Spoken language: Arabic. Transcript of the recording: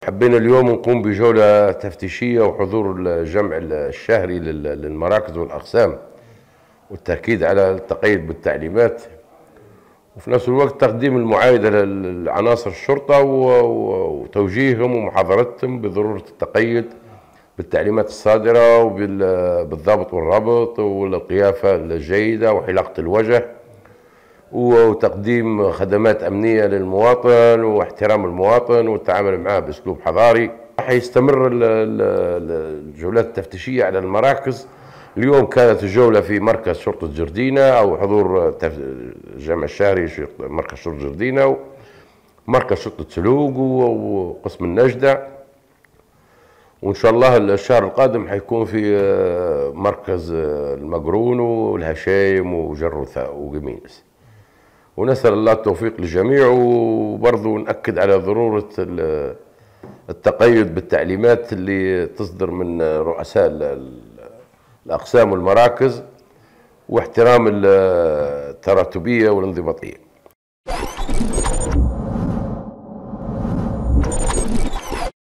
حبينا اليوم نقوم بجولة تفتيشية وحضور الجمع الشهري للمراكز والأقسام، والتأكيد على التقيد بالتعليمات، وفي نفس الوقت تقديم المعايدة لعناصر الشرطة وتوجيههم ومحاضرتهم بضرورة التقيد بالتعليمات الصادرة وبالضابط والربط والقيافة الجيدة وحلاقة الوجه وتقديم خدمات أمنية للمواطن واحترام المواطن والتعامل معه بأسلوب حضاري. حيستمر الجولات التفتيشية على المراكز. اليوم كانت الجولة في مركز شرطة جردينة أو حضور الجمع الشهري مركز شرطة جردينة ومركز شرطة سلوق وقسم النجدة، وإن شاء الله الشهر القادم حيكون في مركز المقرون والهشايم وجروثاء وقمينس. ونسأل الله التوفيق للجميع، وبرضه نأكد على ضرورة التقيد بالتعليمات اللي تصدر من رؤساء الأقسام والمراكز واحترام التراتبية والانضباطية.